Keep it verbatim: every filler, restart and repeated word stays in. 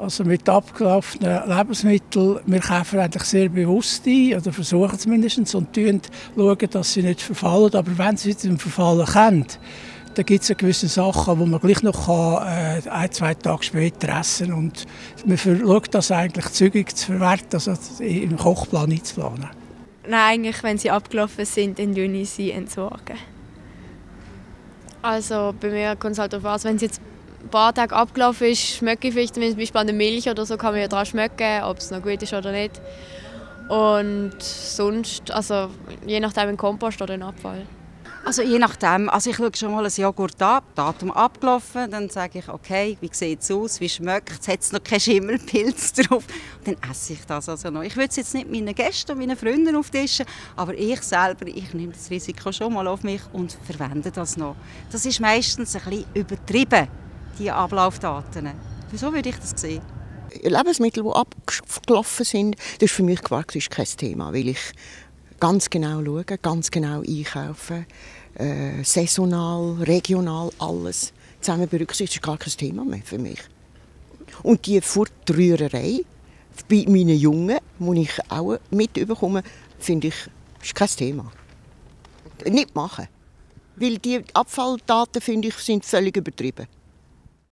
Also mit abgelaufenen Lebensmitteln, wir kaufen eigentlich sehr bewusst ein, oder versuchen es mindestens, und schauen, dass sie nicht verfallen. Aber wenn sie zum Verfallen kommen, dann gibt es gewisse Sachen, die man gleich noch kann, äh, ein, zwei Tage später essen kann. Und man schaut das eigentlich zügig zu verwerten, also im Kochplan einzuplanen. Nein, eigentlich, wenn sie abgelaufen sind, dann entsorgen ich sie entsorgen. Also bei mir kommt es halt darauf an, wenn sie jetzt ein paar Tage abgelaufen ist, schmecke ich vielleicht, zum Beispiel an der Milch oder so, kann man ja daran schmecken, ob es noch gut ist oder nicht. Und sonst, also je nachdem in Kompost oder in Abfall. Also je nachdem, also ich schaue schon mal ein Joghurt ab, Datum abgelaufen, dann sage ich, okay, wie sieht es aus, wie schmeckt es, hat es noch keinen Schimmelpilz drauf, dann esse ich das also noch. Ich würde es jetzt nicht meinen Gästen und meinen Freunden auftischen, aber ich selber, ich nehme das Risiko schon mal auf mich und verwende das noch. Das ist meistens ein bisschen übertrieben, die Ablaufdaten. Wieso würde ich das sehen? Lebensmittel, die abgelaufen sind, das ist für mich praktisch kein Thema, weil ich ganz genau schauen, ganz genau einkaufen, äh, saisonal, regional, alles zusammen berücksichtigt, ist gar kein Thema mehr für mich. Und die Fortrührerei bei meinen Jungen, die ich auch mitbekomme, finde ich, ist kein Thema. Nicht machen. Weil die Abfalldaten, finde ich, sind völlig übertrieben.